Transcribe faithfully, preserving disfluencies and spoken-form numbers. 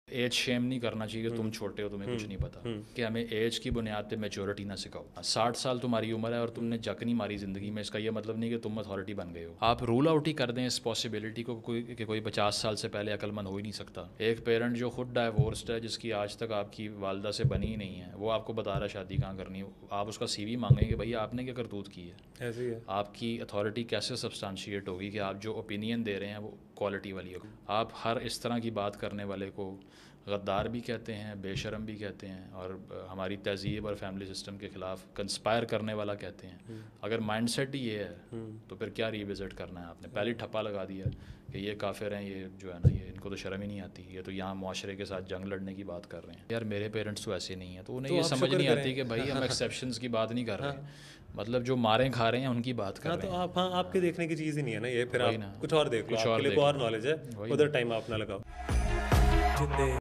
As Shem नहीं करना चाहिए कि तुम छोटे हो, तुम्हें कुछ नहीं पता, कि हमें एज की बुनियाद पे मैच्योरिटी ना सिखाओ। साठ साल तुम्हारी उम्र है और तुमने जक नहीं मारी ज़िंदगी में, इसका ये मतलब नहीं कि तुम अथॉरिटी बन गए हो। आप रूल आउट ही कर दें इस पॉसिबिलिटी को कोई कि कोई पचास साल से पहले अक्लमंद हो ही नहीं सकता। एक पेरेंट जो खुद डाइवोर्स्ड है, जिसकी आज तक आपकी वालदा से बनी ही नहीं है, वो आपको बता रहा है शादी कहाँ करनी है, आप उसका सी वी मांगेंगे भाई आपने क्या करतूत की है। ऐसे ही है। आपकी अथॉरिटी कैसे सब्सटेंशिएट होगी कि आप जो ओपिनियन दे रहे हैं वो क्वालिटी वाली हो। आप हर इस तरह की बात करने वाले को गद्दार भी कहते हैं, बेशरम भी कहते हैं, और हमारी तहजीब और फैमिली सिस्टम के ख़िलाफ़ कंस्पायर करने वाला कहते हैं। अगर माइंडसेट ही ये है तो फिर क्या रिविज़िट करना है आपने। पहले ठप्पा लगा दिया कि ये काफिर हैं, ये जो है ना, ये इनको तो शर्म ही नहीं आती, ये तो यहाँ मुआशरे के साथ जंग लड़ने की बात कर रहे हैं। यार मेरे पेरेंट्स तो ऐसे नहीं है, तो उन्हें तो ये समझ नहीं आती कि भाई हम हाँ। एक्सेप्शंस की बात नहीं कर रहे हैं, मतलब जो मारें खा रहे हैं उनकी बात कर हाँ, रहे तो हैं। आप हाँ आपके देखने की चीज़ ही नहीं है ना ये, फिर वही आप ना, कुछ और देख लो, कुछ और आपके लिए देख को और लो। नॉलेज है, वही उधर ना। टाइम आप ना लगाओ।